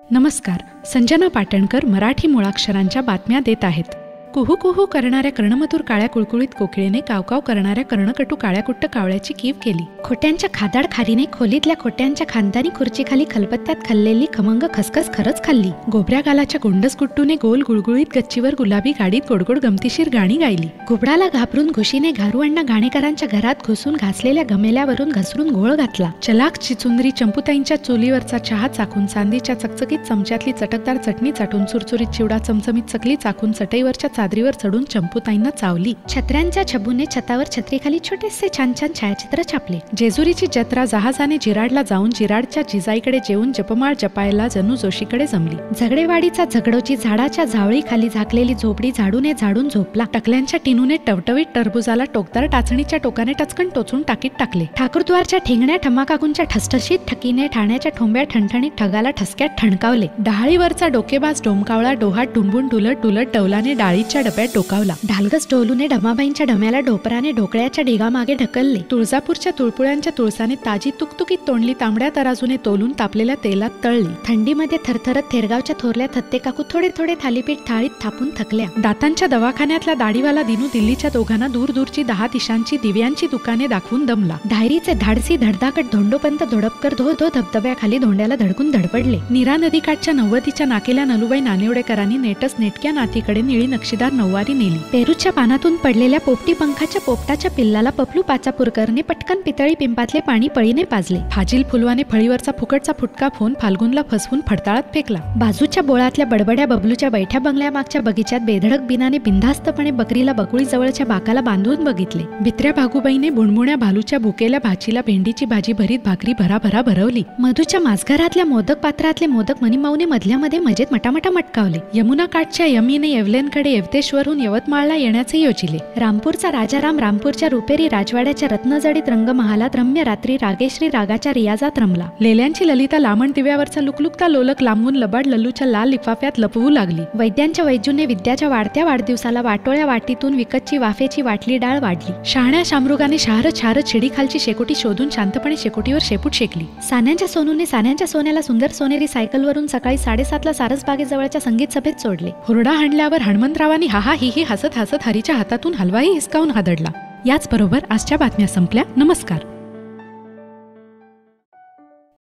नमस्कार. संजना पाटणकर मराठी मुळाक्षरांच्या बातम्या देत आहेत. कुहू कुहू करणाऱ्या कर्णमधुर काळ्या कुळकुळीत कोकिळेने कावकाव करणाऱ्या कर्णकटू काळ्याकुट्ट कावळ्याची कीव केली. खोट्यांच्या खादाड खारीने खोलीतल्या खोट्यांच्या खानदानी खुर्चीखाली खलबत्त्यात खाल्लेली खमंग खसखस खरंच खाल्ली. गोबऱ्या गालाच्या गोंडस कुट्टूने गोल गुळगुळीत गच्चीवर गुलाबी गाडीत गोडगोड गमतीशीर गाणी गायली. घुबडाला घाबरून घुशीने घारूअण्णा घाणेकरांच्या घरात घुसून घासलेल्या गमेल्यावरून घसरून घोळ घातला. चलाक चिचुंदरी चंपूताईंच्या चुलीवरचा चहा चाकून चांदीच्या चकचकीत चमच्यातली चटकदार चटणी चाटून चुरचुरीत चिवडा चमचमीत चकली चाकून चटईवरच्या चादरीवर चढून चंपूताईंना चावली. छत्र्यांच्या छबूने छतावर छत्रीखाली छोटेसे छान छान छायाचित्र छापले. जेजुरीची जत्रा जहाजाने जिराडला जाऊन जिराडच्या जिजाईकडे जेवून जपमाळ जपायला जणू जोशीकडे जमली. झगडेवाडीचा झगडोची झाडाच्या झावळी खाली झाकलेली झोपडी झाडूने झाडून झोपला. टकल्यांच्या टिनूने टवटवीत टरबुजाला टोकदार टाचणीच्या टोकाने टचकन टोचून टाकीत टाकले. ठाकूरद्वारच्या ठेंगण्या ठमाकाकूंच्या ठसठशीत ठकीने ठाण्याच्या ठोंब्या ठणठणीत ठगाला ठसक्यात ठणकावले. डहाळीवरचा डोकेबाज डोमकावळा डोहात डुंबून डुलत डुलत डौलाने डाळीच्या डब्यात डोकावला. ढालगस डोलूने ढमाबाईंच्या ढम्याला ढोपराने ढोकळ्याच्या ढिगामागे ढकलले. तुळजापूरच्या तुळपुळ्यांच्या तुळसाने ताजी तुकतुकीत तोंडली तांबड्या तराजूने तोलून तापलेल्या तेलात तळली. थंडीमध्ये थरथरत थेरगावच्या थोरल्या थत्ते काकू थोडे थोडे थालीपीठ थाळीत थापून थकल्या. दातांच्या दवाखान्यातला दाढीवाला दिनू दिल्लीच्या दोघांना दूर दूरची 10 दिशांची दिव्यांची दुकाने दाखवून दमला. धायरीचे धाडसी धडधाकट धोंडोपंत धोडपकर धो धो धबधब्याखाली धोंड्याला धडकून धडपडले. नीरा नदीकाठच्या 90च्या नाकेल्या नलुबाई नानिवडेकरांनी नेटस नेटक्या नातीकडे निळी नक्षीदार नऊवारी नेली. पेरूच्या पानातून पडलेल्या पोपटी पंखाच्या पोपटाच्या पिल्लाला पपलू पाचापूरकरने पटकन पितळी पिंपातले पाणी पळीने पाजले. फाजील फुलवाने फळीवरचा फुकटचा फुटका फोन फाल्गुनला फसवून फडताळत फेकला. बाजूच्या बोळातल्या बडबड्या बबलूच्या बैठ्या बंगल्यामागच्या बगीच्यात बेधडक बिनाने बिनधास्तपणे बकरीला बकुळी जवळच्या बाकाला बांधून बघितले. बित्र्या भागूबाईने बुणबुण्या भालूच्या भुकेल्या भाचीला भेंडीची भाजी भरीत भाकरी भराभरा भरवली. मधूच्या माझघरातल्या मोदक पात्रातले मोदक मनीमाऊने मधल्यामध्ये मजेत मटामटा मटकावले. यमुना काठच्या यमीने येवलेंकडे येवतेश्वरून यवतमाळला येण्याचे योजिले. रामपूरचा राजाराम रामपूरच्या रुपेरी राजवाड्याच्या रत्नजडीत रंगमहालात रम्य रात्री रागेश्री रागाच्या रियाजात रमला. लेल्यांची ललिता लामण दिव्यावरचा लुकलुकता लोलक लांबून लबाड लल्लूच्या लाल लिफाफ्यात लपवू लागली. वैद्यांच्या वैजूने विद्याच्या वाढत्या वाढदिवसाला वाटोळ्या वाटीतून विकतची वाफेची वाटली डाळ वाढली. शहाण्या शामरुगाने शहरत शहरत शिडीखालची शेकोटी शोधून शांतपणे शेकोटीवर शेपूट शेकली. सान्यांच्या सोनूने सान्यांच्या सोन्याला सुंदर सोनेरी सायकलवरून सकाळी 7:30ला सारसबागेजवळच्या संगीत सभेत सोडले. हुरडा हाणल्यावर हणमंतरावांनी हाहा ही हसत हसत हरीच्या हातातून हलवाही हिसकावून हादडला. याचबरोबर आजच्या बातम्या संपल्या. नमस्कार.